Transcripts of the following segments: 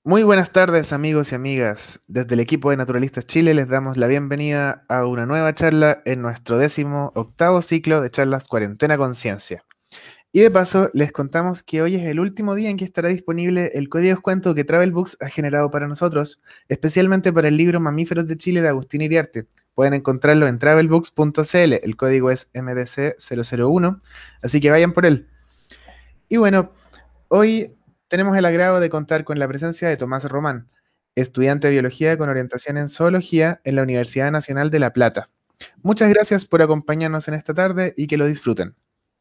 Muy buenas tardes, amigos y amigas. Desde el equipo de Naturalistas Chile les damos la bienvenida a una nueva charla en nuestro 18º ciclo de charlas Cuarentena Conciencia. Y de paso, les contamos que hoy es el último día en que estará disponible el código de descuento que Travel Books ha generado para nosotros, especialmente para el libro Mamíferos de Chile de Agustín Iriarte. Pueden encontrarlo en travelbooks.cl, el código es MDC001, así que vayan por él. Y bueno, hoy tenemos el agrado de contar con la presencia de Tomás Román, estudiante de biología con orientación en zoología en la Universidad Nacional de La Plata. Muchas gracias por acompañarnos en esta tarde y que lo disfruten.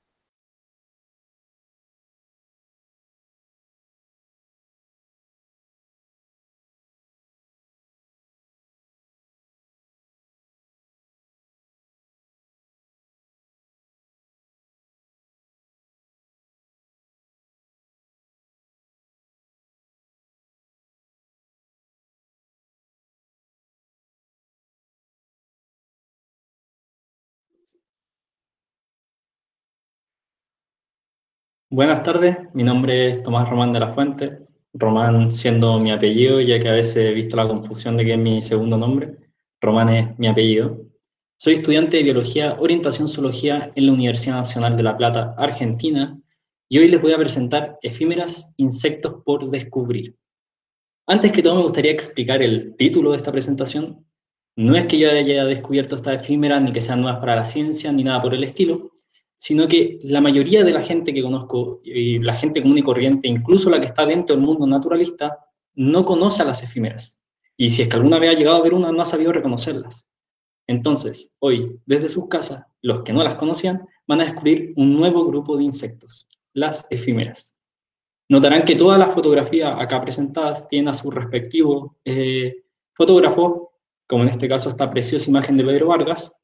Buenas tardes, mi nombre es Tomás Román de la Fuente, Román siendo mi apellido, ya que a veces he visto la confusión de que es mi segundo nombre. Román es mi apellido. Soy estudiante de Biología Orientación Zoología en la Universidad Nacional de La Plata, Argentina, y hoy les voy a presentar Efímeras, insectos por descubrir. Antes que todo me gustaría explicar el título de esta presentación. No es que yo haya descubierto estas efímeras, ni que sean nuevas para la ciencia, ni nada por el estilo, sino que la mayoría de la gente que conozco, y la gente común y corriente, incluso la que está dentro del mundo naturalista, no conoce a las efímeras. Y si es que alguna vez ha llegado a ver una, no ha sabido reconocerlas. Entonces, hoy, desde sus casas, los que no las conocían van a descubrir un nuevo grupo de insectos, las efímeras. Notarán que todas las fotografías acá presentadas tienen a su respectivo fotógrafo, como en este caso esta preciosa imagen de Pedro Vargas,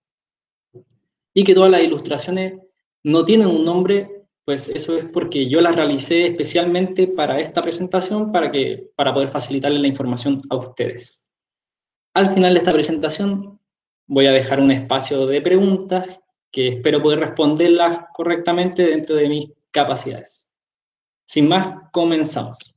y que todas las ilustraciones no tienen un nombre, pues eso es porque yo las realicé especialmente para esta presentación, para poder facilitarle la información a ustedes. Al final de esta presentación voy a dejar un espacio de preguntas que espero poder responderlas correctamente dentro de mis capacidades. Sin más, comenzamos.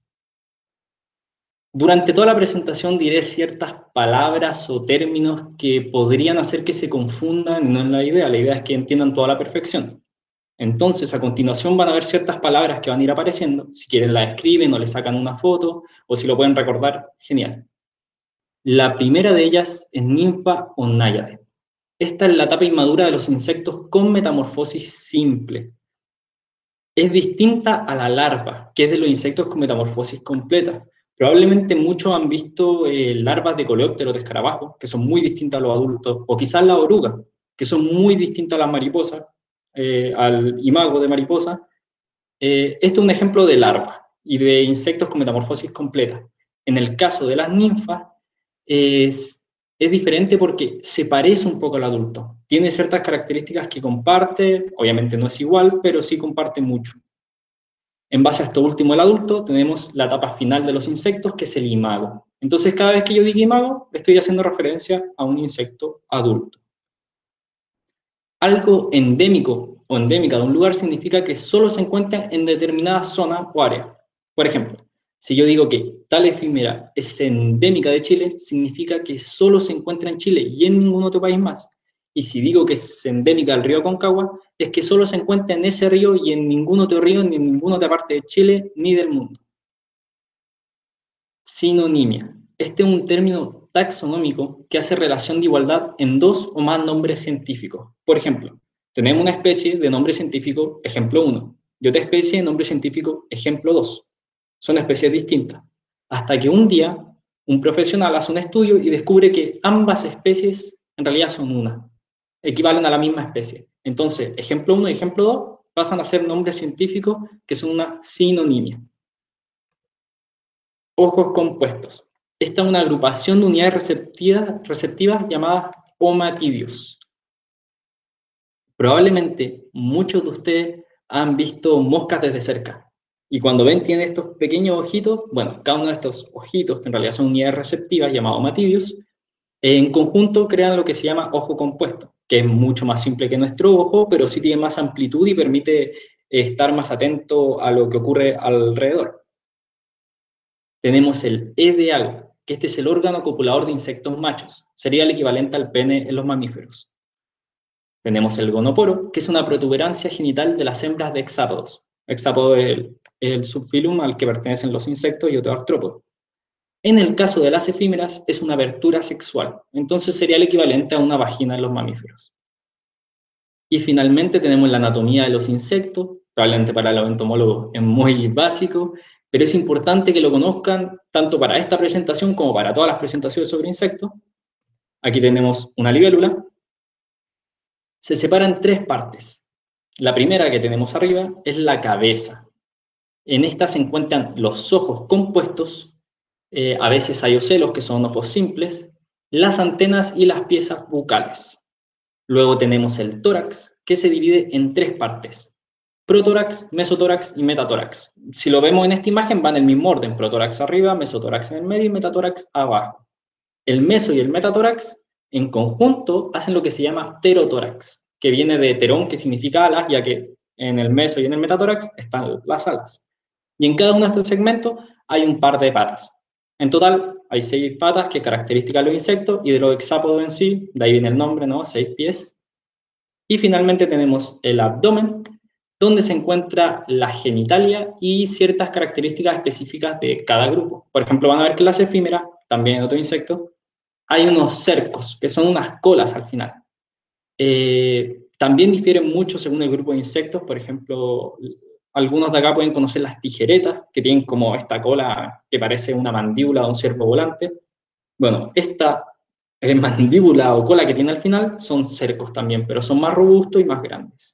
Durante toda la presentación diré ciertas palabras o términos que podrían hacer que se confundan, no es la idea es que entiendan toda la perfección. Entonces, a continuación van a haber ciertas palabras que van a ir apareciendo, si quieren la escriben o le sacan una foto, o si lo pueden recordar, genial. La primera de ellas es ninfa o náyade. Esta es la etapa inmadura de los insectos con metamorfosis simple. Es distinta a la larva, que es de los insectos con metamorfosis completa. Probablemente muchos han visto larvas de coleópteros, de escarabajos, que son muy distintas a los adultos, o quizás las orugas, que son muy distintas a las mariposas, al imago de mariposa. Este es un ejemplo de larva y de insectos con metamorfosis completa. En el caso de las ninfas, es diferente porque se parece un poco al adulto. Tiene ciertas características que comparte, obviamente no es igual, pero sí comparte mucho. En base a esto último, el adulto, tenemos la etapa final de los insectos, que es el imago. Entonces, cada vez que yo diga imago, estoy haciendo referencia a un insecto adulto. Algo endémico o endémica de un lugar significa que solo se encuentra en determinada zona o área. Por ejemplo, si yo digo que tal efímera es endémica de Chile, significa que solo se encuentra en Chile y en ningún otro país más. Y si digo que es endémica del río Aconcagua, es que solo se encuentra en ese río y en ningún otro río, ni en ninguna otra parte de Chile, ni del mundo. Sinonimia. Este es un término taxonómico que hace relación de igualdad en dos o más nombres científicos. Por ejemplo, tenemos una especie de nombre científico, ejemplo 1, y otra especie de nombre científico, ejemplo 2. Son especies distintas. Hasta que un día un profesional hace un estudio y descubre que ambas especies en realidad son una, equivalen a la misma especie. Entonces, ejemplo 1 y ejemplo 2 pasan a ser nombres científicos que son una sinonimia. Ojos compuestos. Esta es una agrupación de unidades receptivas llamadas omatidios. Probablemente muchos de ustedes han visto moscas desde cerca. Y cuando ven, tienen estos pequeños ojitos. Bueno, cada uno de estos ojitos, que en realidad son unidades receptivas llamadas omatidios, en conjunto crean lo que se llama ojo compuesto, que es mucho más simple que nuestro ojo, pero sí tiene más amplitud y permite estar más atento a lo que ocurre alrededor. Tenemos el E de agua, que este es el órgano copulador de insectos machos. Sería el equivalente al pene en los mamíferos. Tenemos el gonoporo, que es una protuberancia genital de las hembras de hexápodos. Hexápodo es el subfilum al que pertenecen los insectos y otros artrópodos. En el caso de las efímeras, es una abertura sexual. Entonces sería el equivalente a una vagina en los mamíferos. Y finalmente tenemos la anatomía de los insectos, probablemente para los entomólogos es muy básico, pero es importante que lo conozcan tanto para esta presentación como para todas las presentaciones sobre insectos. Aquí tenemos una libélula. Se separa en tres partes. La primera que tenemos arriba es la cabeza. En esta se encuentran los ojos compuestos, a veces hay ocelos, que son ojos simples, las antenas y las piezas bucales. Luego tenemos el tórax, que se divide en tres partes: protórax, mesotórax y metatórax. Si lo vemos en esta imagen, van en el mismo orden: protórax arriba, mesotórax en el medio y metatórax abajo. El meso y el metatórax en conjunto hacen lo que se llama pterotórax, que viene de terón, que significa alas, ya que en el meso y en el metatórax están las alas. Y en cada uno de estos segmentos hay un par de patas. En total hay 6 patas, que características de los insectos, y de los hexápodos en sí, de ahí viene el nombre, ¿no? 6 pies. Y finalmente tenemos el abdomen, donde se encuentra la genitalia y ciertas características específicas de cada grupo. Por ejemplo, van a ver que en las efímeras, también en otros insectos, hay unos cercos, que son unas colas al final. También difieren mucho según el grupo de insectos. Por ejemplo, algunos de acá pueden conocer las tijeretas, que tienen como esta cola que parece una mandíbula de un ciervo volante. Bueno, esta mandíbula o cola que tiene al final son cercos también, pero son más robustos y más grandes.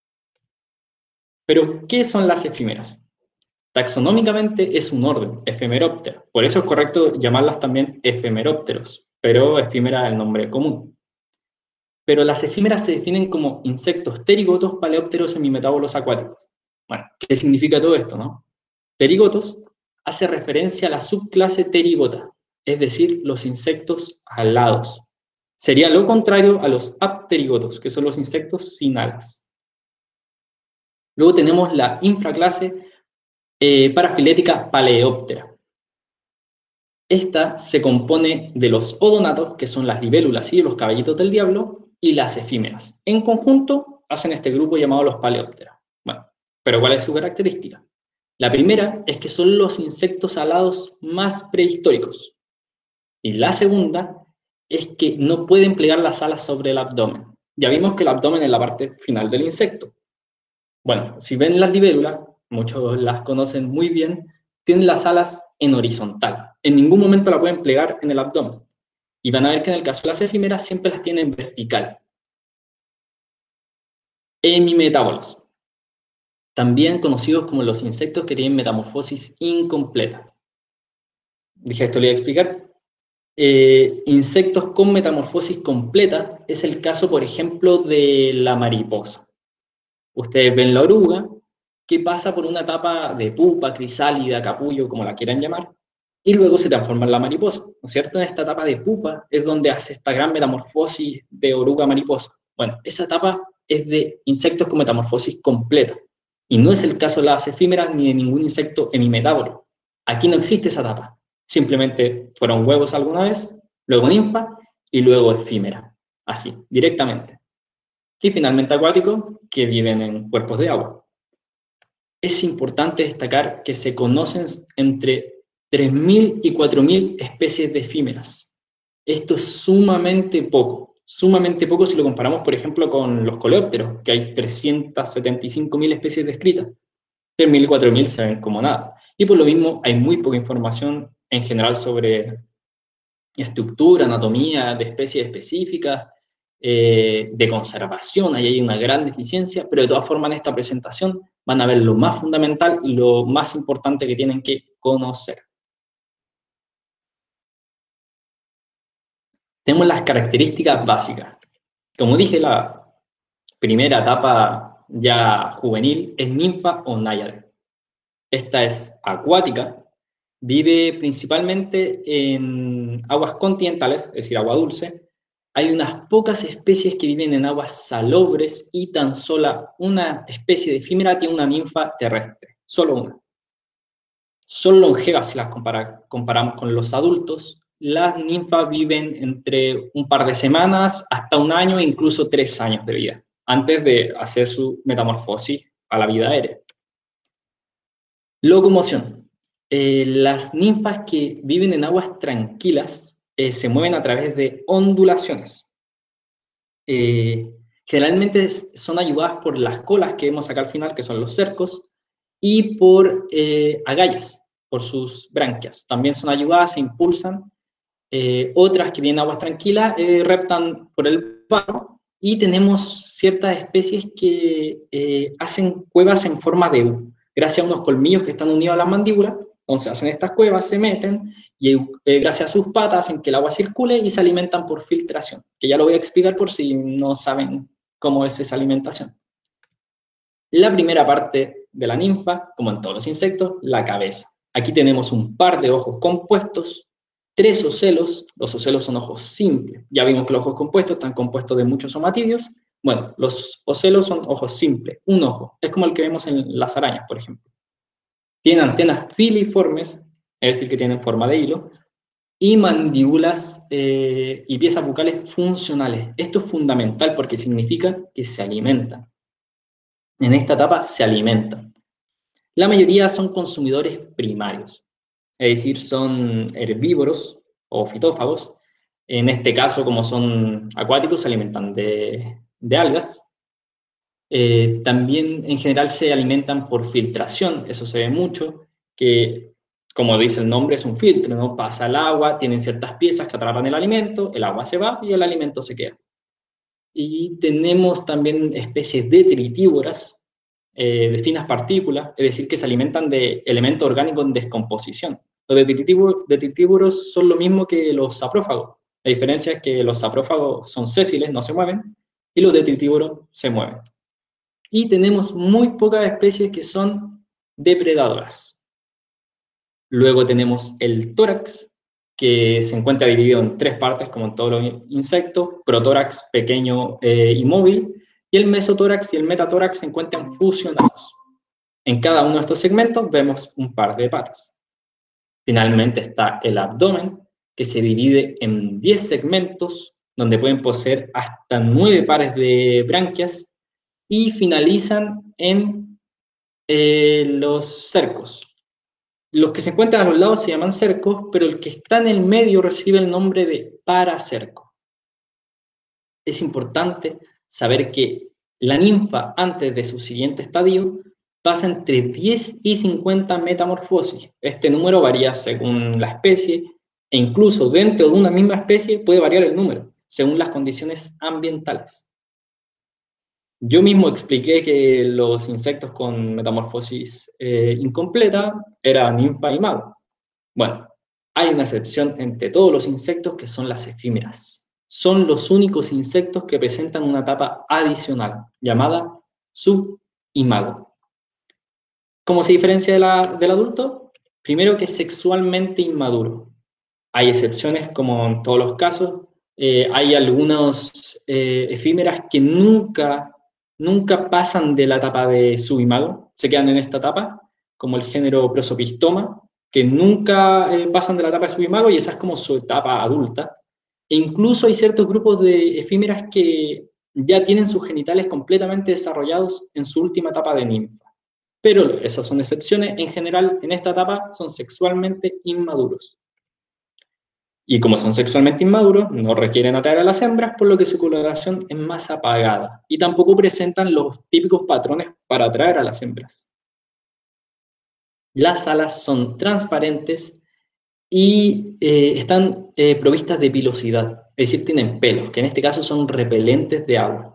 Pero, ¿qué son las efímeras? Taxonómicamente es un orden, Ephemeroptera. Por eso es correcto llamarlas también efemerópteros, pero efímera es el nombre común. Pero las efímeras se definen como insectos terigotos, paleópteros, semimetábolos acuáticos. Bueno, ¿qué significa todo esto, no? Terigotos hace referencia a la subclase terigota, es decir, los insectos alados. Sería lo contrario a los apterigotos, que son los insectos sin alas. Luego tenemos la infraclase parafilética Paleóptera. Esta se compone de los odonatos, que son las libélulas y los caballitos del diablo, y las efímeras. En conjunto hacen este grupo llamado los Paleóptera. Bueno, pero ¿cuál es su característica? La primera es que son los insectos alados más prehistóricos. Y la segunda es que no pueden plegar las alas sobre el abdomen. Ya vimos que el abdomen es la parte final del insecto. Bueno, si ven las libélulas, muchos las conocen muy bien, tienen las alas en horizontal. En ningún momento la pueden plegar en el abdomen. Y van a ver que en el caso de las efímeras siempre las tienen vertical. Hemimetábolos, también conocidos como los insectos que tienen metamorfosis incompleta. Dije, esto le voy a explicar. Insectos con metamorfosis completa es el caso, por ejemplo, de la mariposa. Ustedes ven la oruga, que pasa por una etapa de pupa, crisálida, capullo, como la quieran llamar, y luego se transforma en la mariposa, ¿no es cierto? En esta etapa de pupa es donde hace esta gran metamorfosis de oruga a mariposa. Bueno, esa etapa es de insectos con metamorfosis completa, y no es el caso de las efímeras ni de ningún insecto hemimetábolo. Aquí no existe esa etapa, simplemente fueron huevos alguna vez, luego ninfa, y luego efímera, así, directamente. Y finalmente acuáticos, que viven en cuerpos de agua. Es importante destacar que se conocen entre 3.000 y 4.000 especies de efímeras. Esto es sumamente poco si lo comparamos, por ejemplo, con los coleópteros, que hay 375.000 especies descritas. 3.000 y 4.000 se ven como nada. Y por lo mismo hay muy poca información en general sobre estructura, anatomía de especies específicas, de conservación. Ahí hay una gran deficiencia, pero de todas formas en esta presentación van a ver lo más fundamental y lo más importante que tienen que conocer. Tenemos las características básicas. Como dije, la primera etapa ya juvenil es ninfa o náyade. Esta es acuática, vive principalmente en aguas continentales, es decir, agua dulce. Hay unas pocas especies que viven en aguas salobres y tan sola una especie de efímera tiene una ninfa terrestre, solo una. Son longevas si las comparamos con los adultos. Las ninfas viven entre un par de semanas hasta un año e incluso 3 años de vida, antes de hacer su metamorfosis a la vida aérea. Locomoción. Las ninfas que viven en aguas tranquilas se mueven a través de ondulaciones. Generalmente son ayudadas por las colas que vemos acá al final, que son los cercos, y por agallas, por sus branquias. También son ayudadas, se impulsan. Otras que vienen a aguas tranquilas reptan por el barro, y tenemos ciertas especies que hacen cuevas en forma de U, gracias a unos colmillos que están unidos a la mandíbula. Entonces hacen estas cuevas, se meten, y gracias a sus patas hacen que el agua circule y se alimentan por filtración, que ya lo voy a explicar por si no saben cómo es esa alimentación. La primera parte de la ninfa, como en todos los insectos, la cabeza. Aquí tenemos un par de ojos compuestos, 3 ocelos. Los ocelos son ojos simples. Ya vimos que los ojos compuestos están compuestos de muchos somatidios. Bueno, los ocelos son ojos simples, un ojo. Es como el que vemos en las arañas, por ejemplo. Tienen antenas filiformes, es decir, que tienen forma de hilo, y mandíbulas y piezas bucales funcionales. Esto es fundamental porque significa que se alimentan. En esta etapa se alimentan. La mayoría son consumidores primarios, es decir, son herbívoros o fitófagos. En este caso, como son acuáticos, se alimentan de algas. También en general se alimentan por filtración, eso se ve mucho, que como dice el nombre es un filtro, ¿no? Pasa el agua, tienen ciertas piezas que atrapan el alimento, el agua se va y el alimento se queda. Y tenemos también especies detritívoras, de finas partículas, es decir, que se alimentan de elementos orgánicos en descomposición. Los detritívoros son lo mismo que los saprófagos. La diferencia es que los saprófagos son sésiles, no se mueven, y los detritívoros se mueven. Y tenemos muy pocas especies que son depredadoras. Luego tenemos el tórax, que se encuentra dividido en 3 partes, como en todos los insectos: protórax, pequeño y móvil, y el mesotórax y el metatórax se encuentran fusionados. En cada uno de estos segmentos vemos un par de patas. Finalmente está el abdomen, que se divide en 10 segmentos, donde pueden poseer hasta 9 pares de branquias, y finalizan en los cercos. Los que se encuentran a los lados se llaman cercos, pero el que está en el medio recibe el nombre de paracerco. Es importante saber que la ninfa, antes de su siguiente estadio, pasa entre 10 y 50 metamorfosis. Este número varía según la especie, e incluso dentro de una misma especie puede variar el número, según las condiciones ambientales. Yo mismo expliqué que los insectos con metamorfosis incompleta eran ninfa y mago. Bueno, hay una excepción entre todos los insectos, que son las efímeras. Son los únicos insectos que presentan una etapa adicional, llamada subimago. ¿Cómo se diferencia del adulto? Primero, que es sexualmente inmaduro. Hay excepciones, como en todos los casos. Hay algunas efímeras que nunca pasan de la etapa de subimago, se quedan en esta etapa, como el género Prosopistoma, que nunca pasan de la etapa de subimago, y esa es como su etapa adulta. E incluso hay ciertos grupos de efímeras que ya tienen sus genitales completamente desarrollados en su última etapa de ninfa. Pero esas son excepciones. En general, en esta etapa son sexualmente inmaduros. Y como son sexualmente inmaduros, no requieren atraer a las hembras, por lo que su coloración es más apagada, y tampoco presentan los típicos patrones para atraer a las hembras. Las alas son transparentes y están provistas de pilosidad, es decir, tienen pelos, que en este caso son repelentes de agua.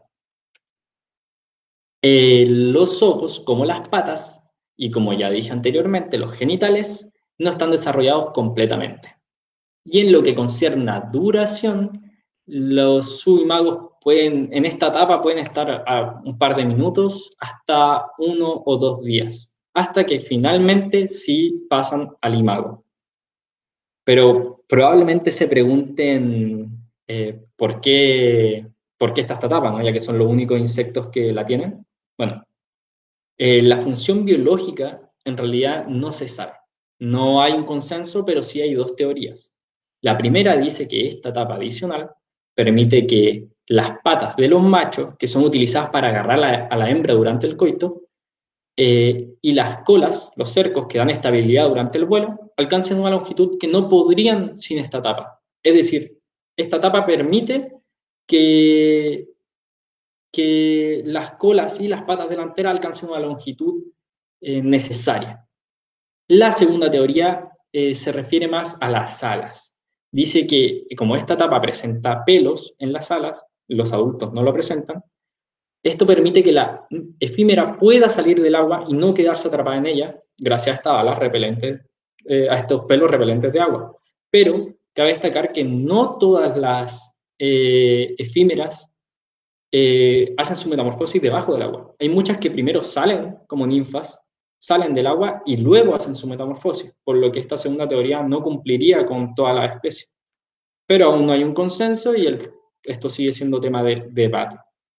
Los ojos, como las patas, y como ya dije anteriormente, los genitales, no están desarrollados completamente. Y en lo que concierne a duración, los subimagos en esta etapa pueden estar a un par de minutos hasta 1 o 2 días, hasta que finalmente sí pasan al imago. Pero probablemente se pregunten ¿por qué está esta etapa, ¿no? Ya que son los únicos insectos que la tienen. Bueno, la función biológica en realidad no se sabe. No hay un consenso, pero sí hay dos teorías. La primera dice que esta etapa adicional permite que las patas de los machos, que son utilizadas para agarrar a la hembra durante el coito, y las colas, los cercos que dan estabilidad durante el vuelo, alcancen una longitud que no podrían sin esta etapa. Es decir, esta etapa permite que, que las colas y las patas delanteras alcancen una longitud necesaria. La segunda teoría se refiere más a las alas. Dice que como esta etapa presenta pelos en las alas, los adultos no lo presentan, esto permite que la efímera pueda salir del agua y no quedarse atrapada en ella, gracias a estas alas repelentes, a estos pelos repelentes de agua. Pero cabe destacar que no todas las efímeras hacen su metamorfosis debajo del agua. Hay muchas que primero salen como ninfas, salen del agua y luego hacen su metamorfosis, por lo que esta segunda teoría no cumpliría con toda la especie. Pero aún no hay un consenso y esto sigue siendo tema de debate.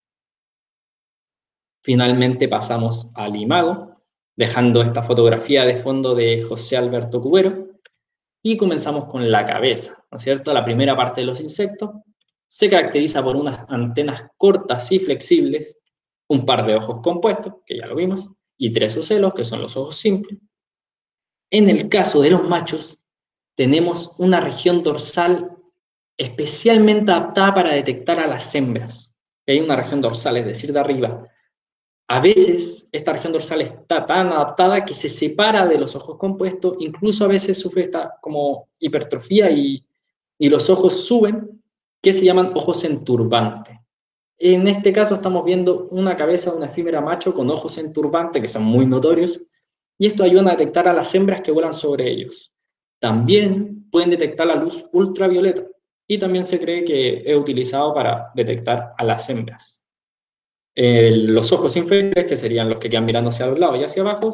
Finalmente pasamos al imago, dejando esta fotografía de fondo de José Alberto Cubero, y comenzamos con la cabeza, ¿no es cierto? La primera parte de los insectos se caracteriza por unas antenas cortas y flexibles, un par de ojos compuestos, que ya lo vimos, y tres ocelos, que son los ojos simples. En el caso de los machos, tenemos una región dorsal especialmente adaptada para detectar a las hembras. Hay una región dorsal, es decir, de arriba. A veces esta región dorsal está tan adaptada que se separa de los ojos compuestos, incluso a veces sufre esta como hipertrofia y los ojos suben, que se llaman ojos enturbantes. En este caso estamos viendo una cabeza de una efímera macho con ojos enturbantes, que son muy notorios, y esto ayuda a detectar a las hembras que vuelan sobre ellos. También pueden detectar la luz ultravioleta, y también se cree que es utilizado para detectar a las hembras. Los ojos inferiores, que serían los que quedan mirando hacia los lados y hacia abajo,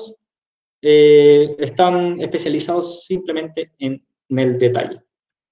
están especializados simplemente en el detalle.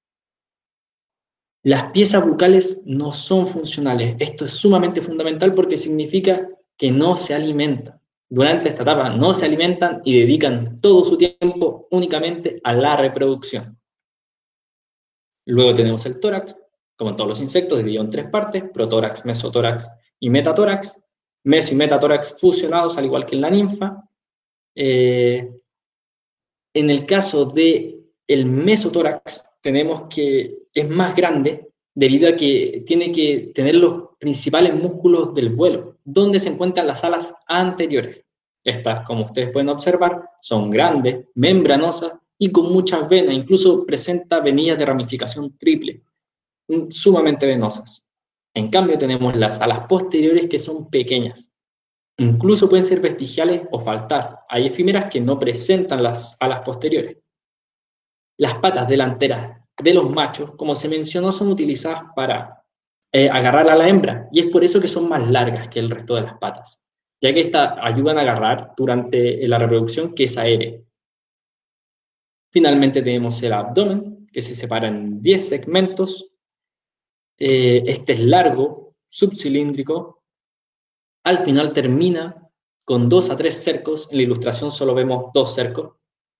Las piezas bucales no son funcionales. Esto es sumamente fundamental porque significa que no se alimentan. Durante esta etapa no se alimentan y dedican todo su tiempo únicamente a la reproducción. Luego tenemos el tórax, como en todos los insectos, dividido en tres partes: protórax, mesotórax y metatórax. Meso y metatórax fusionados, al igual que en la ninfa. En el caso del mesotórax, tenemos que es más grande debido a que tiene que tener los principales músculos del vuelo, donde se encuentran las alas anteriores. Estas, como ustedes pueden observar, son grandes, membranosas y con muchas venas, incluso presenta venillas de ramificación triple, sumamente venosas. En cambio, tenemos las alas posteriores, que son pequeñas. Incluso pueden ser vestigiales o faltar. Hay efímeras que no presentan las alas posteriores. Las patas delanteras de los machos, como se mencionó, son utilizadas para agarrar a la hembra, y es por eso que son más largas que el resto de las patas, ya que estas ayudan a agarrar durante la reproducción, que es aérea. Finalmente tenemos el abdomen, que se separa en 10 segmentos. Este es largo, subcilíndrico. Al final termina con 2 a 3 cercos. En la ilustración solo vemos 2 cercos.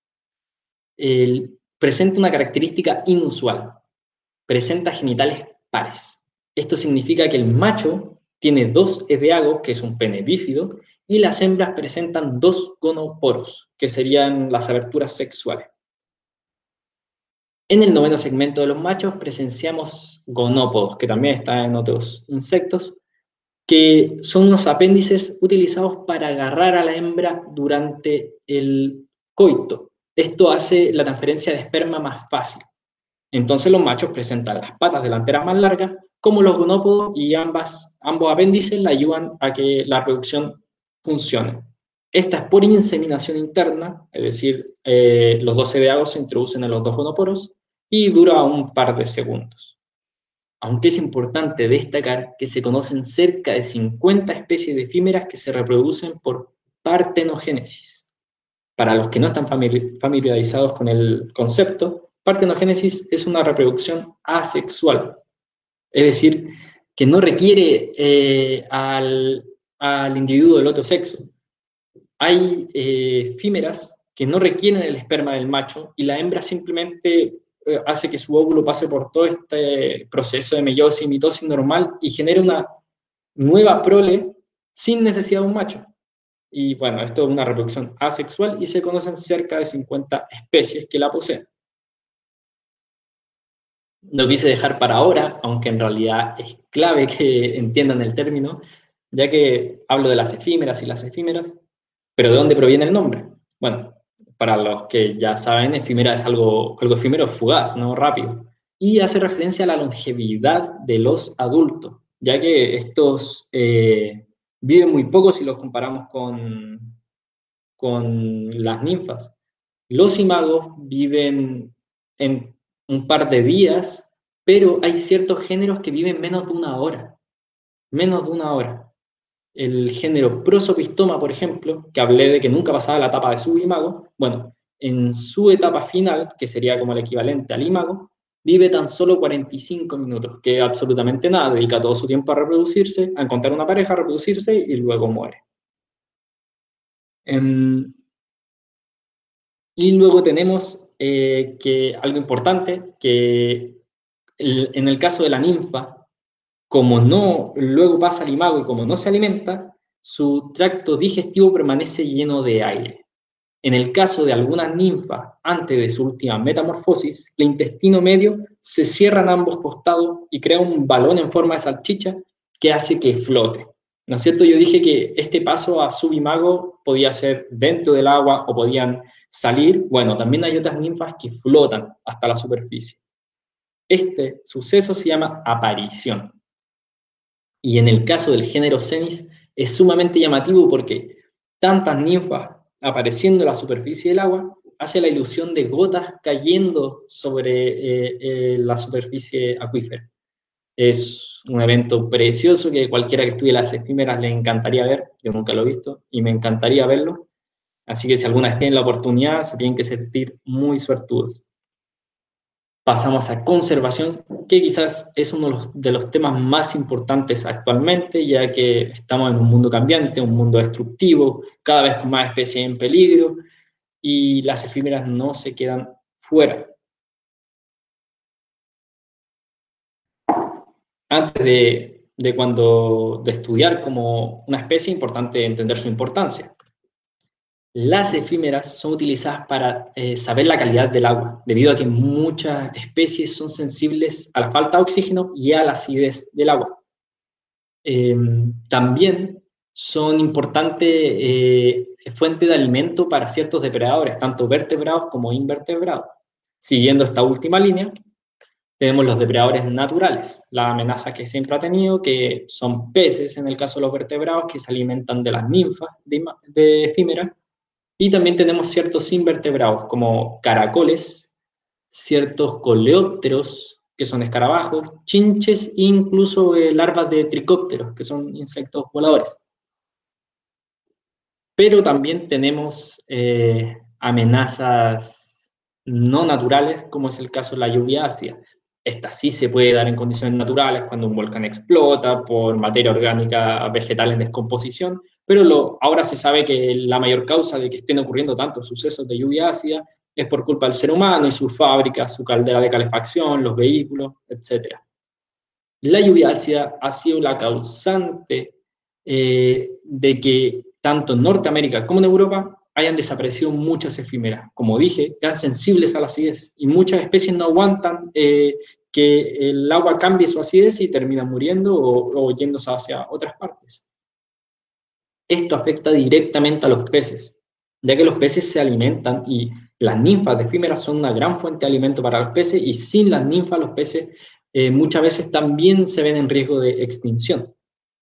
Presenta una característica inusual. Presenta genitales pares. Esto significa que el macho tiene 2 edeagos, que es un pene bífido, y las hembras presentan 2 gonoporos, que serían las aberturas sexuales. En el noveno segmento de los machos presenciamos gonópodos, que también están en otros insectos, que son unos apéndices utilizados para agarrar a la hembra durante el coito. Esto hace la transferencia de esperma más fácil. Entonces los machos presentan las patas delanteras más largas, como los gonópodos, y ambos apéndices le ayudan a que la reproducción funcione. Esta es por inseminación interna, es decir, los 2 edeagos se introducen en los 2 gonoporos y dura un par de segundos. Aunque es importante destacar que se conocen cerca de 50 especies de efímeras que se reproducen por partenogénesis. Para los que no están familiarizados con el concepto, partenogénesis es una reproducción asexual, es decir, que no requiere al individuo del otro sexo. Hay efímeras que no requieren el esperma del macho, y la hembra simplemente hace que su óvulo pase por todo este proceso de meiosis y mitosis normal y genere una nueva prole sin necesidad de un macho. Y bueno, esto es una reproducción asexual y se conocen cerca de 50 especies que la poseen. Lo quise dejar para ahora, aunque en realidad es clave que entiendan el término, ya que hablo de las efímeras y las efímeras, pero ¿de dónde proviene el nombre? Bueno, para los que ya saben, efímera es algo efímero, fugaz, no rápido, y hace referencia a la longevidad de los adultos, ya que estos viven muy poco si los comparamos con las ninfas. Los imagos viven en un par de días, pero hay ciertos géneros que viven menos de una hora. Menos de una hora. El género Prosopistoma, por ejemplo, que hablé de que nunca pasaba la etapa de subimago, bueno, en su etapa final, que sería como el equivalente al imago, vive tan solo 45 minutos, que es absolutamente nada, dedica todo su tiempo a reproducirse, a encontrar una pareja, a reproducirse y luego muere. Y luego tenemos que algo importante, que en el caso de la ninfa, como no luego pasa al imago y como no se alimenta, su tracto digestivo permanece lleno de aire. En el caso de algunas ninfas, antes de su última metamorfosis, el intestino medio se cierra en ambos costados y crea un balón en forma de salchicha que hace que flote. ¿No es cierto? Yo dije que este paso a subimago podía ser dentro del agua o podían salir. Bueno, también hay otras ninfas que flotan hasta la superficie. Este suceso se llama aparición. Y en el caso del género Cenis es sumamente llamativo porque tantas ninfas apareciendo en la superficie del agua hace la ilusión de gotas cayendo sobre la superficie acuífera. Es un evento precioso que cualquiera que estudie las efímeras le encantaría ver. Yo nunca lo he visto y me encantaría verlo. Así que si alguna vez tienen la oportunidad, se tienen que sentir muy suertudos. Pasamos a conservación, que quizás es uno de los temas más importantes actualmente, ya que estamos en un mundo cambiante, un mundo destructivo, cada vez con más especies en peligro, y las efímeras no se quedan fuera. Antes de estudiar como una especie, es importante entender su importancia. Las efímeras son utilizadas para saber la calidad del agua, debido a que muchas especies son sensibles a la falta de oxígeno y a la acidez del agua. También son importante fuente de alimento para ciertos depredadores, tanto vertebrados como invertebrados. Siguiendo esta última línea, tenemos los depredadores naturales, la amenaza que siempre ha tenido, que son peces, en el caso de los vertebrados, que se alimentan de las ninfas de efímeras. Y también tenemos ciertos invertebrados, como caracoles, ciertos coleópteros, que son escarabajos, chinches e incluso larvas de tricópteros, que son insectos voladores. Pero también tenemos amenazas no naturales, como es el caso de la lluvia ácida. Esta sí se puede dar en condiciones naturales, cuando un volcán explota por materia orgánica vegetal en descomposición, pero ahora se sabe que la mayor causa de que estén ocurriendo tantos sucesos de lluvia ácida es por culpa del ser humano y sus fábricas, su caldera de calefacción, los vehículos, etc. La lluvia ácida ha sido la causante de que tanto en Norteamérica como en Europa hayan desaparecido muchas efímeras. Como dije, eran sensibles a la acidez y muchas especies no aguantan que el agua cambie su acidez y terminan muriendo o yéndose hacia otras partes. Esto afecta directamente a los peces, ya que los peces se alimentan y las ninfas de efímeras son una gran fuente de alimento para los peces y sin las ninfas los peces muchas veces también se ven en riesgo de extinción.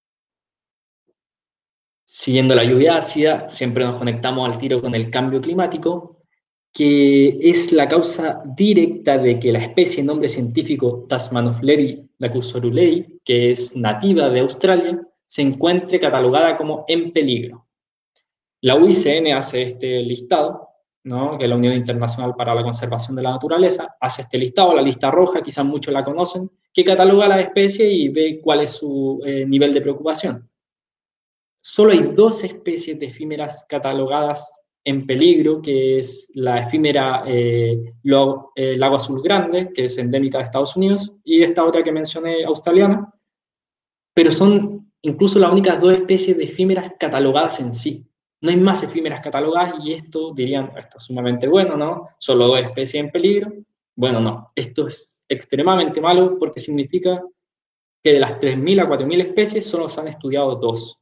Siguiendo la lluvia ácida, siempre nos conectamos al tiro con el cambio climático, que es la causa directa de que la especie, nombre científico Tasmanophleri dacusorulei, que es nativa de Australia, se encuentre catalogada como en peligro. La UICN hace este listado, ¿no? Que es la Unión Internacional para la Conservación de la Naturaleza, hace este listado, la lista roja, quizás muchos la conocen, que cataloga la especie y ve cuál es su nivel de preocupación. Solo hay 2 especies de efímeras catalogadas en peligro, que es la efímera lago azul grande, que es endémica de Estados Unidos, y esta otra que mencioné, australiana, pero son incluso las únicas dos especies de efímeras catalogadas en sí. No hay más efímeras catalogadas y esto, dirían, esto es sumamente bueno, ¿no? Solo dos especies en peligro. Bueno, no, esto es extremadamente malo porque significa que de las 3.000 a 4.000 especies solo se han estudiado dos.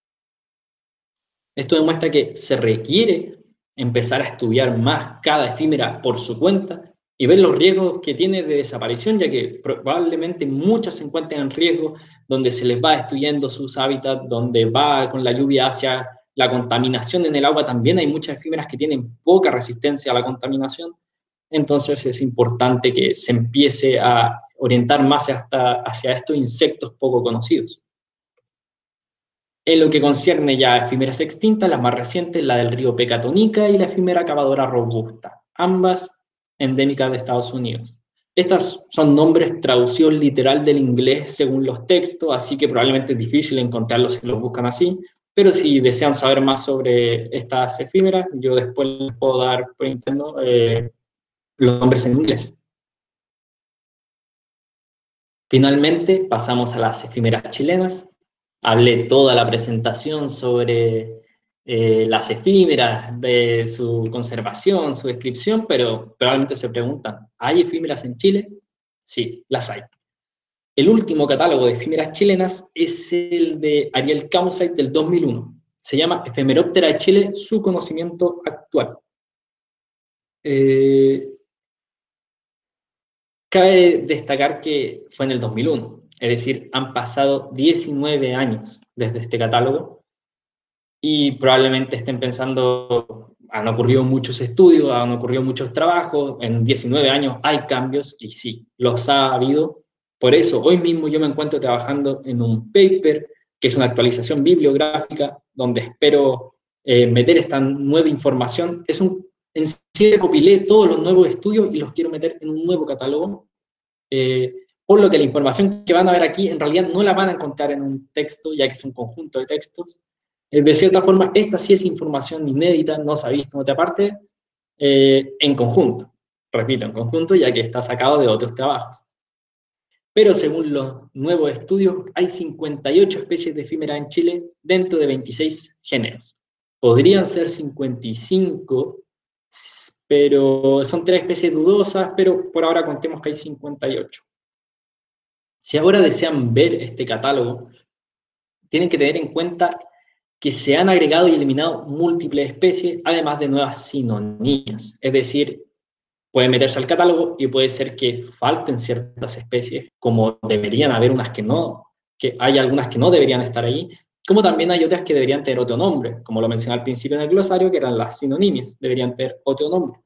Esto demuestra que se requiere empezar a estudiar más cada efímera por su cuenta y ver los riesgos que tiene de desaparición, ya que probablemente muchas se encuentren en riesgo, donde se les va destruyendo sus hábitats, donde va con la lluvia hacia la contaminación en el agua. También hay muchas efímeras que tienen poca resistencia a la contaminación. Entonces es importante que se empiece a orientar más hacia estos insectos poco conocidos. En lo que concierne ya a efímeras extintas, las más recientes, la del río Pecatonica y la efímera cavadora robusta, ambas endémicas de Estados Unidos. Estas son nombres traducidos literal del inglés según los textos, así que probablemente es difícil encontrarlos si los buscan así, pero si desean saber más sobre estas efímeras, yo después les puedo dar por interno los nombres en inglés. Finalmente, pasamos a las efímeras chilenas. Hablé toda la presentación sobre las efímeras, de su conservación, su descripción, pero probablemente se preguntan, ¿hay efímeras en Chile? Sí, las hay. El último catálogo de efímeras chilenas es el de Ariel Camusait del 2001. Se llama Efemeróptera de Chile, su conocimiento actual. Cabe destacar que fue en el 2001, es decir, han pasado 19 años desde este catálogo y probablemente estén pensando, han ocurrido muchos estudios, han ocurrido muchos trabajos, en 19 años hay cambios y sí, los ha habido. Por eso, hoy mismo yo me encuentro trabajando en un paper que es una actualización bibliográfica donde espero meter esta nueva información. En sí recopilé todos los nuevos estudios y los quiero meter en un nuevo catálogo, por lo que la información que van a ver aquí en realidad no la van a encontrar en un texto, ya que es un conjunto de textos. De cierta forma, esta sí es información inédita, no se ha visto en otra parte, en conjunto. Repito, en conjunto, ya que está sacado de otros trabajos. Pero según los nuevos estudios, hay 58 especies de efímeras en Chile dentro de 26 géneros. Podrían ser 55, pero son 3 especies dudosas, pero por ahora contemos que hay 58. Si ahora desean ver este catálogo, tienen que tener en cuenta que se han agregado y eliminado múltiples especies, además de nuevas sinonimias. Es decir, pueden meterse al catálogo y puede ser que falten ciertas especies, como deberían haber unas que no, que hay algunas que no deberían estar ahí, como también hay otras que deberían tener otro nombre, como lo mencioné al principio en el glosario, que eran las sinonimias, deberían tener otro nombre.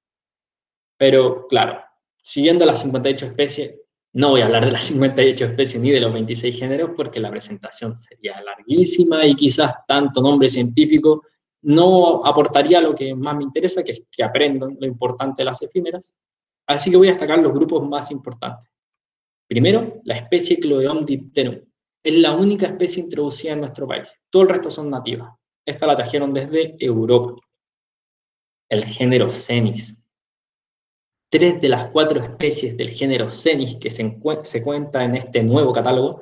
Pero, claro, siguiendo las 58 especies, no voy a hablar de las 58 especies ni de los 26 géneros porque la presentación sería larguísima y quizás tanto nombre científico no aportaría lo que más me interesa, que es que aprendan lo importante de las efímeras. Así que voy a destacar los grupos más importantes. Primero, la especie Cloeum dipterum. Es la única especie introducida en nuestro país. Todo el resto son nativas. Esta la trajeron desde Europa. El género Cenis. 3 de las 4 especies del género Cenis que se cuenta en este nuevo catálogo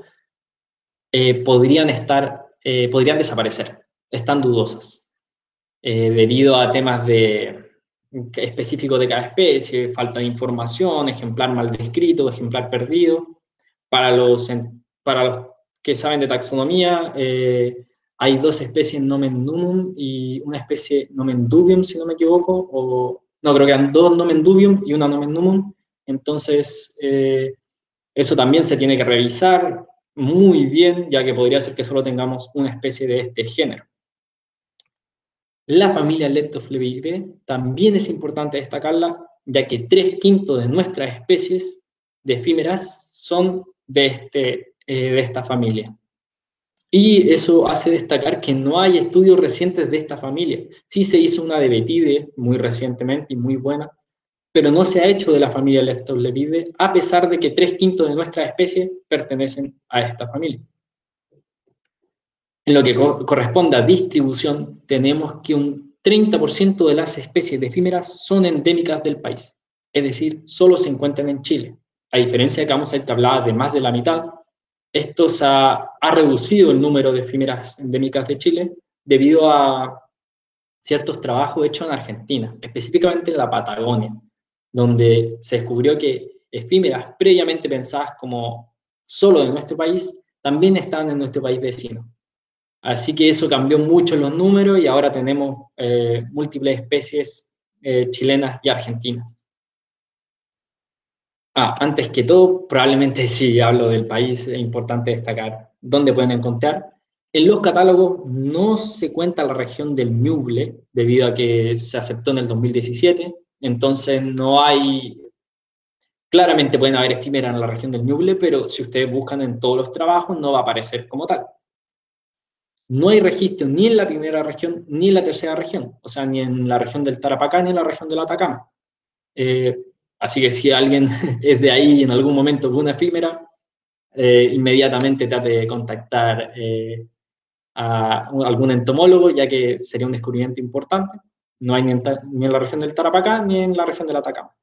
podrían desaparecer, están dudosas, debido a temas específicos de cada especie, falta de información, ejemplar mal descrito, ejemplar perdido. Para los que saben de taxonomía, hay 2 especies Nomen Numum y una especie Nomen Dubium, si no me equivoco, no, creo que eran 2 Nomen Dubium y una Nomen Numum. Entonces, eso también se tiene que revisar muy bien, ya que podría ser que solo tengamos una especie de este género. La familia Leptophlebeidae también es importante destacarla, ya que 3/5 de nuestras especies de efímeras son de esta familia. Y eso hace destacar que no hay estudios recientes de esta familia. Sí se hizo una de Betidae muy recientemente y muy buena, pero no se ha hecho de la familia Leptophlebeidae, a pesar de que 3/5 de nuestras especies pertenecen a esta familia. En lo que corresponde a distribución, tenemos que un 30% de las especies de efímeras son endémicas del país, es decir, solo se encuentran en Chile. A diferencia de Camusite, que hablaba de más de la mitad, esto ha reducido el número de efímeras endémicas de Chile debido a ciertos trabajos hechos en Argentina, específicamente en la Patagonia, donde se descubrió que efímeras previamente pensadas como solo de nuestro país, también estaban en nuestro país vecino. Así que eso cambió mucho los números y ahora tenemos múltiples especies chilenas y argentinas. Antes que todo, probablemente si hablo del país, es importante destacar dónde pueden encontrar. En los catálogos no se cuenta la región del Ñuble, debido a que se aceptó en el 2017, entonces no hay. Claramente pueden haber efímeras en la región del Ñuble, pero si ustedes buscan en todos los trabajos no va a aparecer como tal. No hay registro ni en la primera región ni en la tercera región, o sea, ni en la región del Tarapacá ni en la región del Atacama. Así que si alguien es de ahí y en algún momento ve una efímera, inmediatamente trate de contactar a algún entomólogo, ya que sería un descubrimiento importante. No hay ni en la región del Tarapacá ni en la región del Atacama.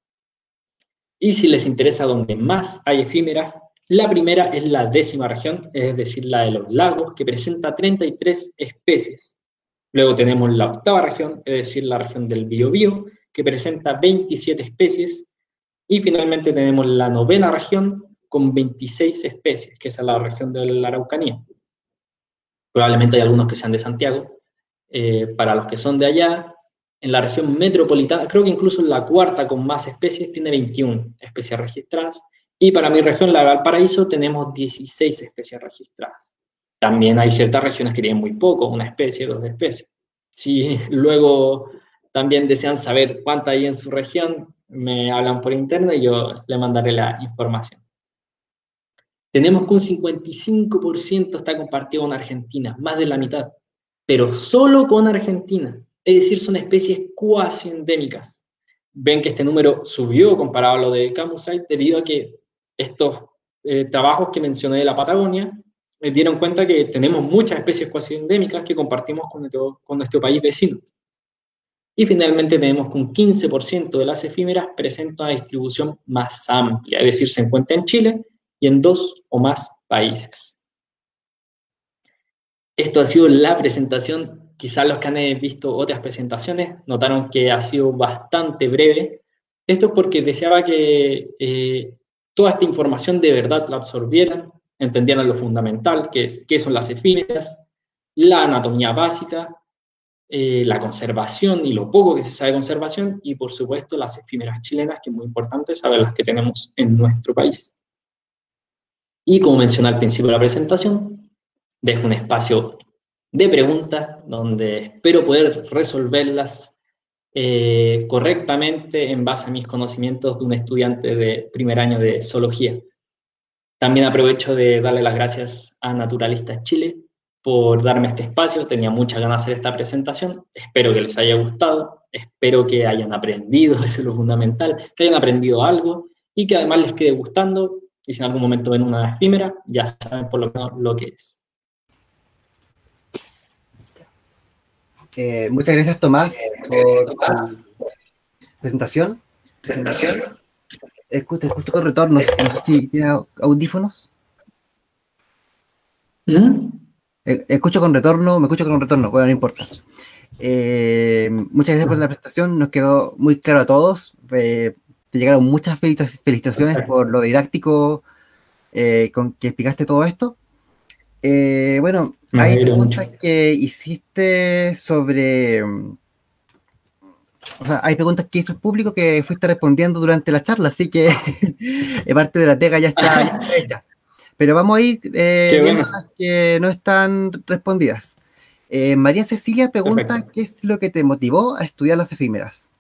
Y si les interesa dónde más hay efímeras, la primera es la 10ª región, es decir, la de los lagos, que presenta 33 especies. Luego tenemos la 8ª región, es decir, la región del Biobío, que presenta 27 especies. Y finalmente tenemos la 9ª región, con 26 especies, que es la región de la Araucanía. Probablemente hay algunos que sean de Santiago. Para los que son de allá, en la región metropolitana, creo que incluso en la 4ª con más especies, tiene 21 especies registradas. Y para mi región, la Valparaíso, tenemos 16 especies registradas. También hay ciertas regiones que tienen muy poco, una especie, 2 especies. Si luego también desean saber cuántas hay en su región, me hablan por internet y yo le mandaré la información. Tenemos que un 55% está compartido con Argentina, más de la mitad, pero solo con Argentina. Es decir, son especies cuasi endémicas. Ven que este número subió comparado a lo de Camusite debido a que estos trabajos que mencioné de la Patagonia dieron cuenta que tenemos muchas especies cuasi endémicas que compartimos con nuestro país vecino. Y finalmente tenemos que un 15% de las efímeras presenta una distribución más amplia, es decir, se encuentra en Chile y en 2 o más países. Esto ha sido la presentación. Quizás los que han visto otras presentaciones notaron que ha sido bastante breve. Esto es porque deseaba que toda esta información de verdad la absorbieran, entendieran lo fundamental, qué son las efímeras, la anatomía básica, la conservación y lo poco que se sabe de conservación, y por supuesto las efímeras chilenas, que es muy importante saber las que tenemos en nuestro país. Y como mencioné al principio de la presentación, dejo un espacio de preguntas donde espero poder resolverlas correctamente en base a mis conocimientos de un estudiante de primer año de zoología. También aprovecho de darle las gracias a Naturalistas Chile por darme este espacio. Tenía muchas ganas de hacer esta presentación. Espero que les haya gustado, espero que hayan aprendido, eso es lo fundamental, que hayan aprendido algo y que además les quede gustando, y si en algún momento ven una efímera, ya saben por lo menos lo que es. Muchas gracias, Tomás, por tu presentación. Te escucho con retornos. No sé si tiene audífonos. Escucho con retorno, me escucho con retorno. Bueno, no importa. Muchas gracias por la presentación. Nos quedó muy claro a todos. Te llegaron muchas felicitaciones por lo didáctico con que explicaste todo esto. Bueno, hay preguntas que hiciste sobre... O sea, hay preguntas que hizo el público que fuiste respondiendo durante la charla, así que parte de la pega ya está hecha. Pero vamos a ir viendo las que no están respondidas. María Cecilia pregunta: perfecto, ¿qué es lo que te motivó a estudiar las efímeras?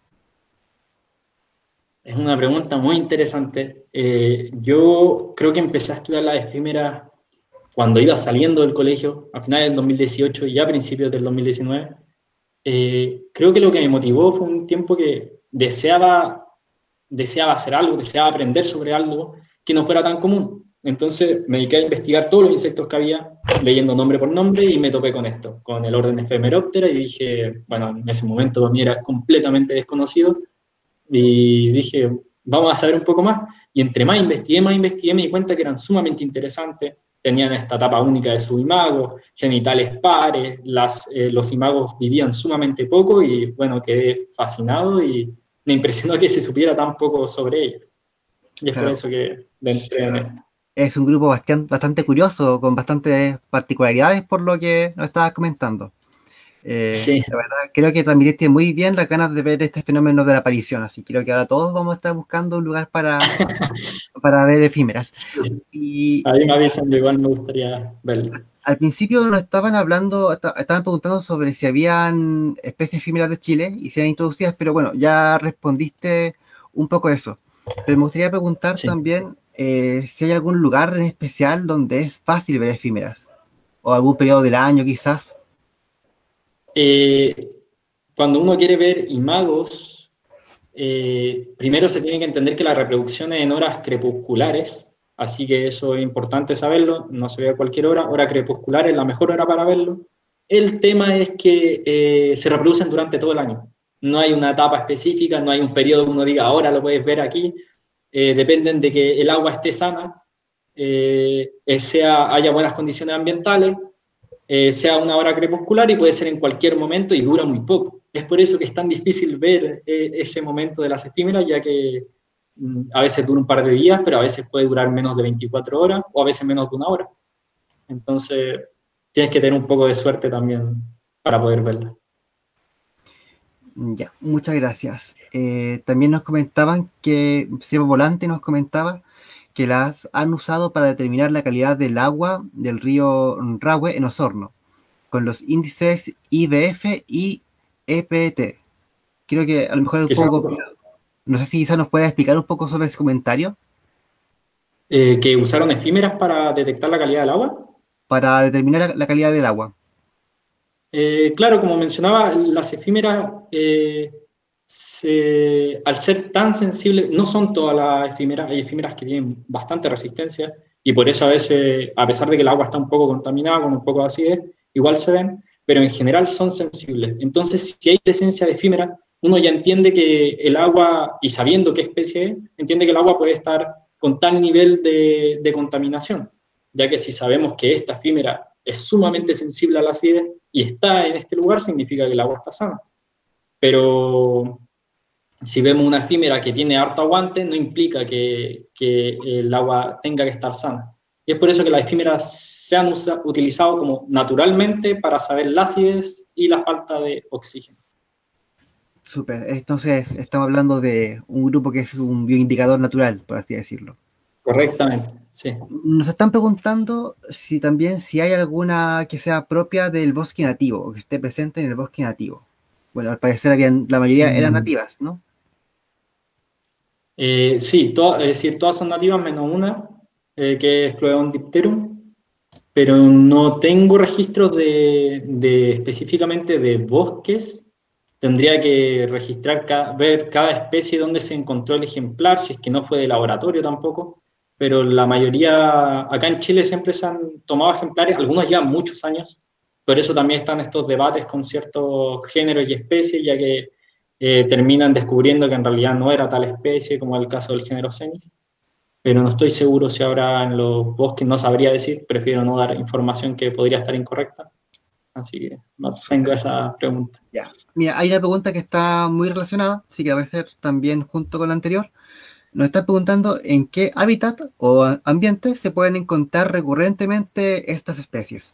Es una pregunta muy interesante. Yo creo que empecé a estudiar las efímeras cuando iba saliendo del colegio, a finales del 2018 y a principios del 2019. Creo que lo que me motivó fue un tiempo que deseaba hacer algo, deseaba aprender sobre algo que no fuera tan común. Entonces me dediqué a investigar todos los insectos que había, leyendo nombre por nombre, y me topé con esto, con el orden Ephemeroptera, y dije, bueno, en ese momento para mí era completamente desconocido, y dije, vamos a saber un poco más, y entre más investigué, me di cuenta que eran sumamente interesantes, tenían esta etapa única de su imago, genitales pares, los imagos vivían sumamente poco, y bueno, quedé fascinado, y me impresionó que se supiera tan poco sobre ellos, y es por Claro. eso que le entré en esto. Es un grupo bastante curioso, con bastantes particularidades por lo que nos estabas comentando. Sí. La verdad, creo que transmitiste muy bien las ganas de ver este fenómeno de la aparición, así creo que ahora todos vamos a estar buscando un lugar para ver efímeras. Sí. Y Ahí me avisan, igual me gustaría verlo. al principio nos estaban hablando, estaban preguntando sobre si habían especies efímeras de Chile y si eran introducidas, pero bueno, ya respondiste un poco eso. Pero me gustaría preguntar Sí. también si hay algún lugar en especial donde es fácil ver efímeras, o algún periodo del año quizás. Cuando uno quiere ver imagos, primero se tiene que entender que la reproducción es en horas crepusculares, así que eso es importante saberlo, no se ve a cualquier hora crepuscular es la mejor hora para verlo. El tema es que se reproducen durante todo el año, no hay una etapa específica, no hay un periodo que uno diga ahora lo puedes ver aquí, dependen de que el agua esté sana, haya buenas condiciones ambientales, sea una hora crepuscular y puede ser en cualquier momento y dura muy poco. Es por eso que es tan difícil ver ese momento de las efímeras, ya que a veces dura un par de días, pero a veces puede durar menos de 24 horas o a veces menos de una hora. Entonces, tienes que tener un poco de suerte también para poder verla. Ya, muchas gracias. También nos comentaban que Siervo Volante nos comentaba que las han usado para determinar la calidad del agua del río Rahue en Osorno, con los índices IBF y EPT. Creo que a lo mejor es un poco complicado. No sé si quizás nos puede explicar un poco sobre ese comentario. ¿Que usaron efímeras para detectar la calidad del agua? Para determinar la calidad del agua. Claro, como mencionaba, las efímeras, al ser tan sensibles, no son todas las efímeras, hay efímeras que tienen bastante resistencia y por eso a veces, a pesar de que el agua está un poco contaminada, con un poco de acidez, igual se ven, pero en general son sensibles. Entonces, si hay presencia de efímeras, uno ya entiende que el agua, y sabiendo qué especie es, entiende que el agua puede estar con tal nivel de contaminación, ya que si sabemos que esta efímera es sumamente sensible a la acidez y está en este lugar, significa que el agua está sana. Pero si vemos una efímera que tiene harto aguante, no implica que el agua tenga que estar sana. Y es por eso que las efímeras se han utilizado como naturalmente para saber la acidez y la falta de oxígeno. Súper, entonces estamos hablando de un grupo que es un bioindicador natural, por así decirlo. Correctamente, sí. Nos están preguntando si hay alguna que sea propia del bosque nativo, o que esté presente en el bosque nativo. Bueno, al parecer la mayoría eran nativas, ¿no? Sí, es decir, todas son nativas menos una, que es Cloeon dipterum, pero no tengo registros específicamente de bosques. Tendría que registrar, ver cada especie donde se encontró el ejemplar, si es que no fue de laboratorio tampoco, pero la mayoría, acá en Chile siempre se han tomado ejemplares, algunos llevan muchos años, por eso también están estos debates con ciertos géneros y especies, ya que terminan descubriendo que en realidad no era tal especie, como el caso del género Cenis, pero no estoy seguro si ahora en los bosques, no sabría decir, prefiero no dar información que podría estar incorrecta. Así que no tengo esa pregunta. Ya. Mira, hay una pregunta que está muy relacionada, así que va a ser también junto con la anterior. Nos están preguntando en qué hábitat o ambiente se pueden encontrar recurrentemente estas especies.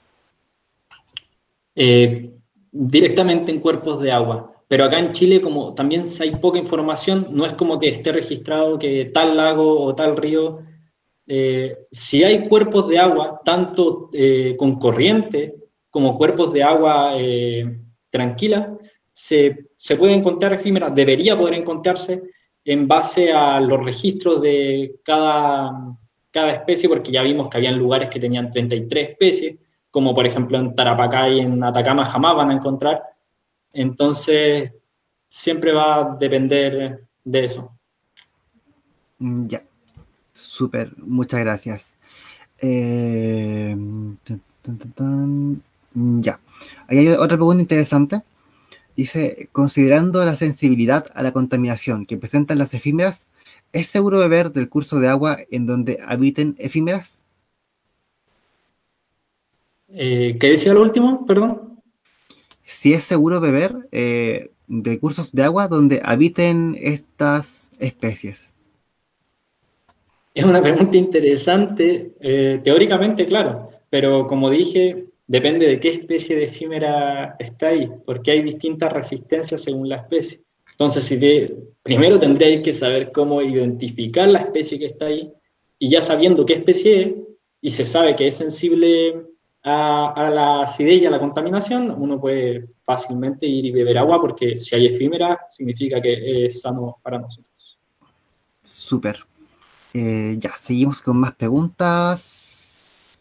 Directamente en cuerpos de agua. Pero acá en Chile, como también hay poca información, no es como que esté registrado que tal lago o tal río. Si hay cuerpos de agua, tanto con corriente como cuerpos de agua tranquilas, se puede encontrar efímeras, debería poder encontrarse en base a los registros de cada especie, porque ya vimos que habían lugares que tenían 33 especies, como por ejemplo en Tarapacá y en Atacama jamás van a encontrar. Entonces, siempre va a depender de eso. Ya. Súper, muchas gracias. Ya. Ahí hay otra pregunta interesante. Dice, considerando la sensibilidad a la contaminación que presentan las efímeras, ¿es seguro beber del curso de agua en donde habiten efímeras? ¿Qué decía lo último? Perdón. Si es seguro beber de cursos de agua donde habiten estas especies. Es una pregunta interesante, teóricamente, claro, pero como dije, depende de qué especie de efímera está ahí, porque hay distintas resistencias según la especie. Entonces, primero tendría que saber cómo identificar la especie que está ahí, y ya sabiendo qué especie es, y se sabe que es sensible a la acidez y a la contaminación, uno puede fácilmente ir y beber agua, porque si hay efímera, significa que es sano para nosotros. Súper. Ya, seguimos con más preguntas.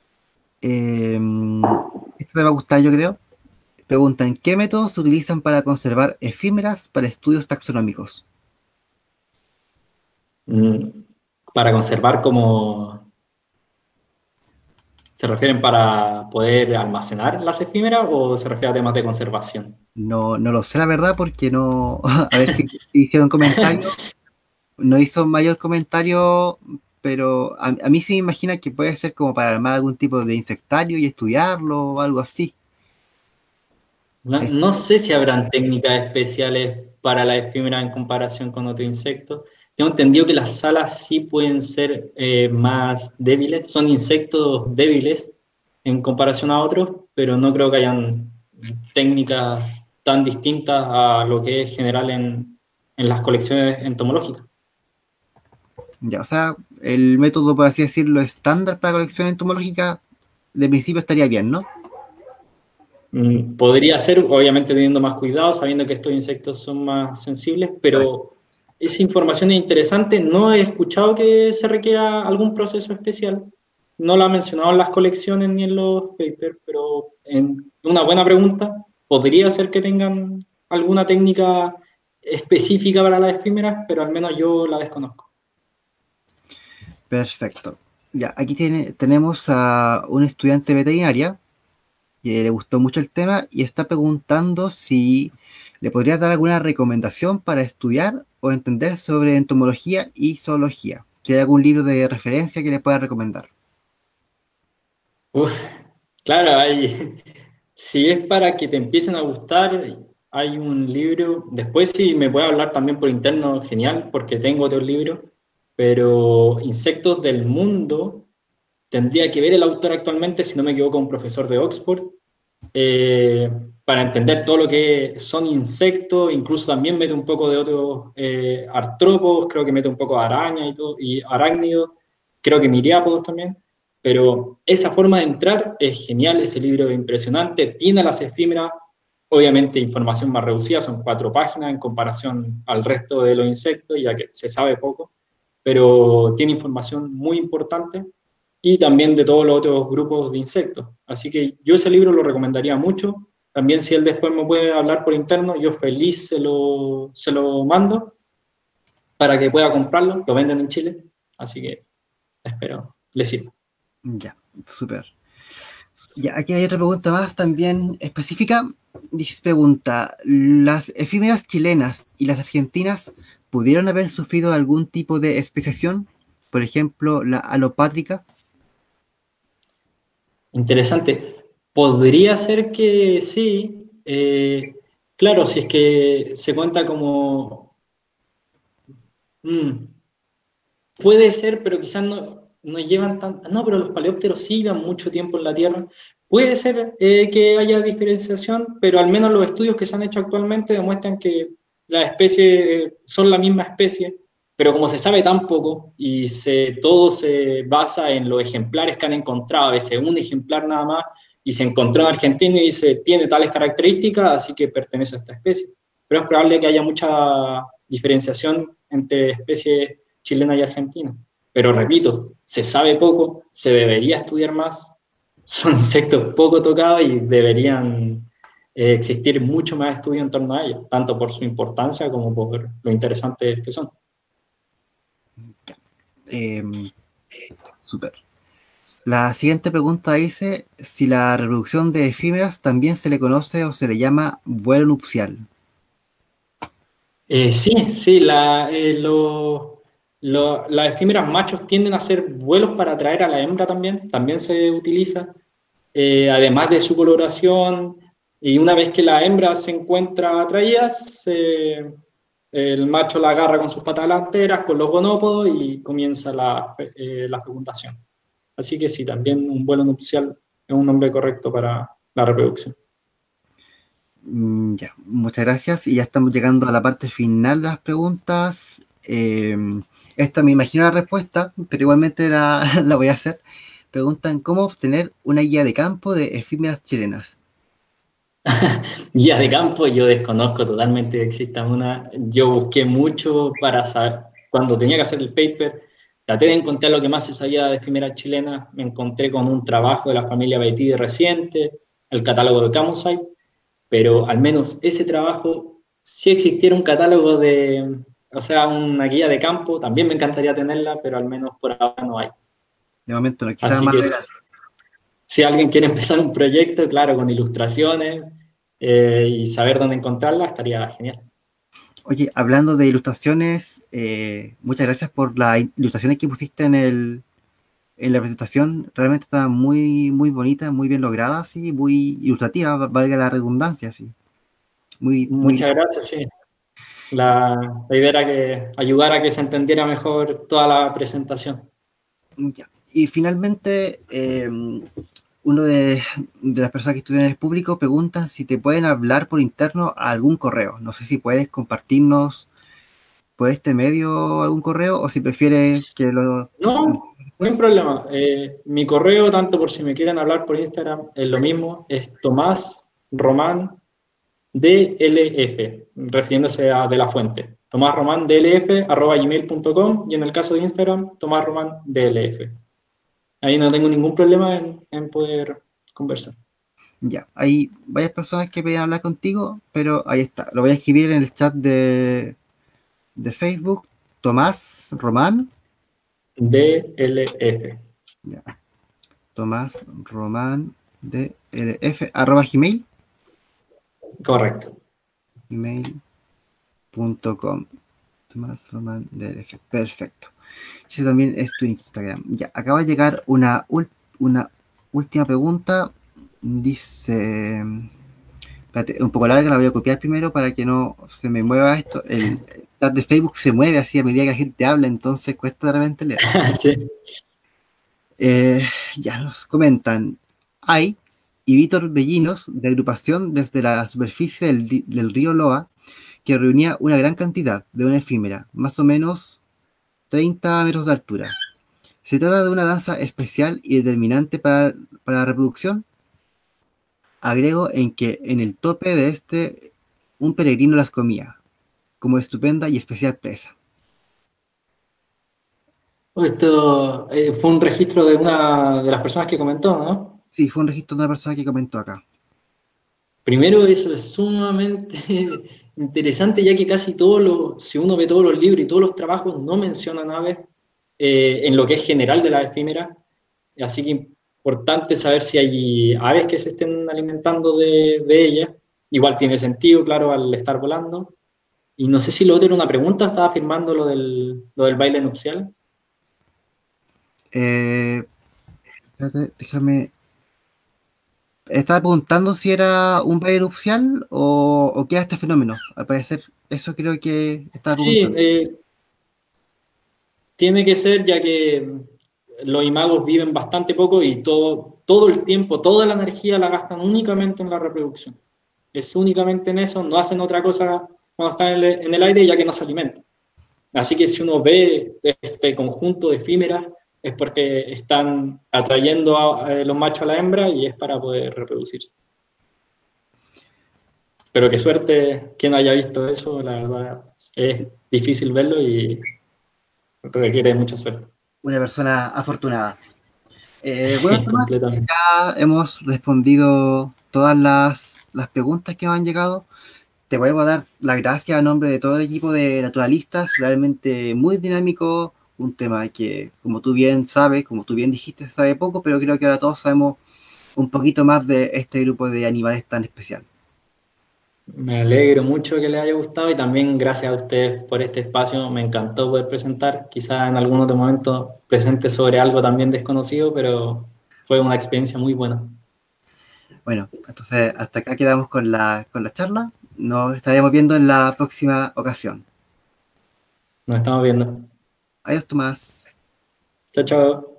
Esto te va a gustar, yo creo. Preguntan, ¿qué métodos se utilizan para conservar efímeras para estudios taxonómicos? Mm, Para conservar como... ¿Se refieren para poder almacenar las efímeras o se refiere a temas de conservación? No, no lo sé la verdad porque no... A ver si hicieron comentario. No hizo mayor comentario, pero a mí se me imagina que puede ser como para armar algún tipo de insectario y estudiarlo o algo así. No sé si habrán técnicas especiales para la efímera en comparación con otro insecto. Tengo entendido que las salas sí pueden ser más débiles, son insectos débiles en comparación a otros, pero no creo que hayan técnicas tan distintas a lo que es general en las colecciones entomológicas. Ya, o sea, el método, por así decirlo, estándar para colección entomológica, de principio estaría bien, ¿no? Podría ser, obviamente teniendo más cuidado, sabiendo que estos insectos son más sensibles, Claro. pero esa información es interesante. No he escuchado que se requiera algún proceso especial. No lo ha mencionado en las colecciones ni en los papers, pero en una buena pregunta, podría ser que tengan alguna técnica específica para las efímeras, pero al menos yo la desconozco. Perfecto. Ya, aquí tenemos a un estudiante de veterinaria que le gustó mucho el tema y está preguntando si le podrías dar alguna recomendación para estudiar o entender sobre entomología y zoología. Si hay algún libro de referencia que le pueda recomendar. Uf, claro, si es para que te empiecen a gustar, hay un libro. Después, si me puede hablar también por interno, genial, porque tengo otro libro. Pero Insectos del Mundo, tendría que ver el autor actualmente, si no me equivoco, un profesor de Oxford, eh, para entender todo lo que son insectos. Incluso también mete un poco de otros artrópodos, creo que mete un poco de araña y todo, y arácnidos, creo que miriápodos también. Pero esa forma de entrar es genial, ese libro es impresionante, tiene las efímeras, obviamente información más reducida, son 4 páginas en comparación al resto de los insectos, ya que se sabe poco, pero tiene información muy importante y también de todos los otros grupos de insectos. Así que yo ese libro lo recomendaría mucho. También si él después me puede hablar por interno, yo feliz se lo mando para que pueda comprarlo. Lo venden en Chile, así que espero le sirva. Ya, súper. Ya, aquí hay otra pregunta más también específica. Dice, pregunta, ¿las efímeras chilenas y las argentinas pudieron haber sufrido algún tipo de especiación? Por ejemplo, la alopátrica. Interesante. Podría ser que sí. Claro, si es que se cuenta como... mm, puede ser, pero quizás no llevan tanto... No, pero los paleópteros sí llevan mucho tiempo en la Tierra. Puede ser que haya diferenciación, pero al menos los estudios que se han hecho actualmente demuestran que las especies son la misma especie, pero como se sabe tan poco y todo se basa en los ejemplares que han encontrado, a veces un ejemplar nada más, y se encontró en Argentina y dice, tiene tales características, así que pertenece a esta especie. Pero es probable que haya mucha diferenciación entre especies chilena y argentina. Pero repito, se sabe poco, se debería estudiar más, son insectos poco tocados y deberían existir mucho más estudio en torno a ellos, tanto por su importancia como por lo interesantes que son. Eh, Súper. La siguiente pregunta dice si la reproducción de efímeras también se le conoce o se le llama vuelo nupcial. Sí, las efímeras machos tienden a hacer vuelos para atraer a la hembra también se utiliza, además de su coloración, y una vez que la hembra se encuentra atraída, el macho la agarra con sus patas delanteras, con los gonópodos, y comienza la fecundación. Así que sí, también un vuelo nupcial es un nombre correcto para la reproducción. Ya, muchas gracias. Y ya estamos llegando a la parte final de las preguntas. Esta me imagino la respuesta, pero igualmente la voy a hacer. Preguntan cómo obtener una guía de campo de efímeras chilenas. Guía de campo, yo desconozco totalmente que exista una. Yo busqué mucho para saber, cuando tenía que hacer el paper, traté de encontrar lo que más se sabía de efímeras chilenas, me encontré con un trabajo de la familia Betty reciente, el catálogo de Camusite, pero al menos ese trabajo, si existiera un catálogo o sea, una guía de campo, también me encantaría tenerla, pero al menos por ahora no hay. De momento no, quizás Así más que adelante. si alguien quiere empezar un proyecto, claro, con ilustraciones y saber dónde encontrarla, estaría genial. Oye, hablando de ilustraciones, muchas gracias por las ilustraciones que pusiste en la presentación. Realmente estaban muy, muy bonitas, muy bien logradas y muy ilustrativas, valga la redundancia, sí. Muy, muy Muchas gracias, sí. La idea era que ayudar a que se entendiera mejor toda la presentación. ya. Y finalmente, uno de las personas que estudian en el público preguntan si te pueden hablar por interno a algún correo. No sé si puedes compartirnos por este medio algún correo o si prefieres que lo... No, no hay Pues, problema. Mi correo, tanto por si me quieren hablar por Instagram, es lo mismo, es Tomás Román DLF, refiriéndose a De La Fuente. Tomás Román DLF @gmail.com, y en el caso de Instagram, Tomás Román DLF. Ahí no tengo ningún problema en poder conversar. ya, hay varias personas que piden hablar contigo, pero ahí está. Lo voy a escribir en el chat de Facebook. Tomás Román. DLF. Ya. Tomás Román DLF @gmail. Correcto. Gmail.com. Tomás Román DLF. Perfecto. Ese también es tu Instagram. Ya, acaba de llegar una última pregunta. Dice. Espérate, un poco larga, la voy a copiar primero para que no se me mueva esto. El chat de Facebook se mueve así a medida que la gente habla, entonces cuesta realmente leer. Sí. Ya nos comentan. Hay y vi torbellinos de agrupación desde la superficie del río Loa que reunía una gran cantidad de una efímera, más o menos 30 metros de altura. ¿Se trata de una danza especial y determinante para la reproducción? Agrego en que en el tope de este un peregrino las comía, como estupenda y especial presa. Esto fue un registro de una de las personas que comentó, ¿no? Sí, fue un registro de una persona que comentó acá. Primero, eso es sumamente interesante, ya que casi si uno ve todos los libros y todos los trabajos, no mencionan aves en lo que es general de la efímera. Así que importante saber si hay aves que se estén alimentando de ellas. Igual tiene sentido, claro, al estar volando. Y no sé si lo otro era una pregunta, estaba afirmando lo del baile nupcial. Espérate, déjame. Estaba preguntando si era un baile nupcial o qué era este fenómeno. Al parecer, eso creo que estaba Sí, preguntando. tiene que ser, ya que los imagos viven bastante poco y todo el tiempo, toda la energía la gastan únicamente en la reproducción. Es únicamente en eso, no hacen otra cosa cuando están en el aire, ya que no se alimentan. Así que si uno ve este conjunto de efímeras, es porque están atrayendo a los machos a la hembra y es para poder reproducirse. Pero qué suerte quien haya visto eso, la verdad es difícil verlo y requiere mucha suerte. Una persona afortunada. Bueno, Sí, Tomás, completamente. ya hemos respondido todas las preguntas que nos han llegado. Te vuelvo a dar las gracias a nombre de todo el equipo de naturalistas, realmente muy dinámico, un tema que, como tú bien sabes, como tú bien dijiste, se sabe poco, pero creo que ahora todos sabemos un poquito más de este grupo de animales tan especial. Me alegro mucho que les haya gustado y también gracias a ustedes por este espacio. Me encantó poder presentar. Quizás en algún otro momento presente sobre algo también desconocido, pero fue una experiencia muy buena. Bueno, entonces hasta acá quedamos con la charla. Nos estaremos viendo en la próxima ocasión. Nos estamos viendo. Adiós, Tomás. Chao, chao.